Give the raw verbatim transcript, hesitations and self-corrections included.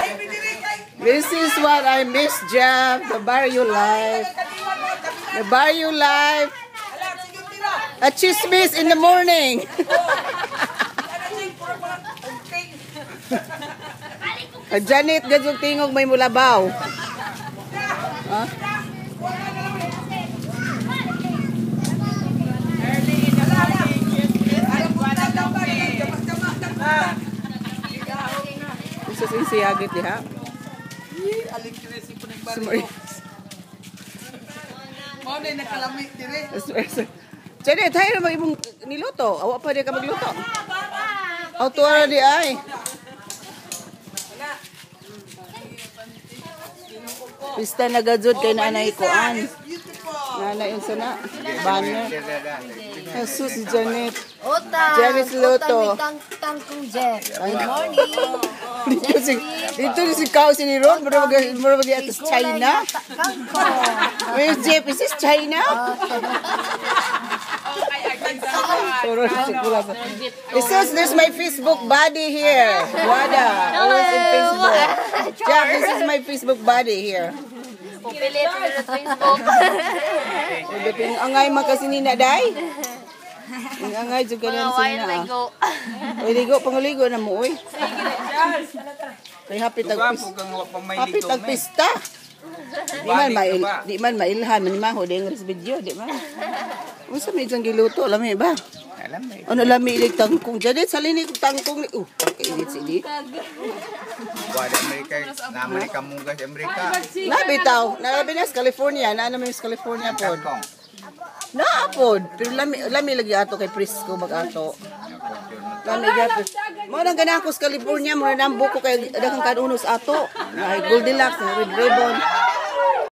This is what I miss, Jeff. The Barrio Life. The Barrio Life. A chismis in the morning. A Janet, gadzong tingog may mulabaw. Huh? Isa sing siyagit diha. Sorry. Mo na nakalami dire. Janet, tayo na imong niluto. Awa pa di ka magluto. Auto ra di ay. Pista na gadzud kay nanay ko an. Nanay unsa na? Banner. Jesus si Janet. Ota. Janet luto. Tang tang kung Jeff. Good morning. Dito si dito si Kao si ni Ron, mura mag mura mag atas China. Where's Jeff? Is this China? It says there's my Facebook buddy here. Wada. Always in Facebook. Jeff, this is my Facebook buddy here. Pupilit sa Facebook. Ang angay makasinina day. Ang angay jud kanan sina. Oy ligo panguligo na mo oy. Kay happy tag happy tag pista. Di man mail, di man mailhan man maho ding video, di man. Unsa may jang giluto lami ba? Lami. Ano lami ilig tangkong Janet salini tangkong ni. Uh, kainit sini. Buat Amerika, na Amerika munggas Amerika. Na bitaw, na binas California, na naman sa California pod. Na pod, pero lami lami lagi ato kay Prisco bag-ato. Lami gyapon. Mo nang ganako sa California, mo nang buko kay daghang kanunos ato. Ay Goldilocks, na red ribbon.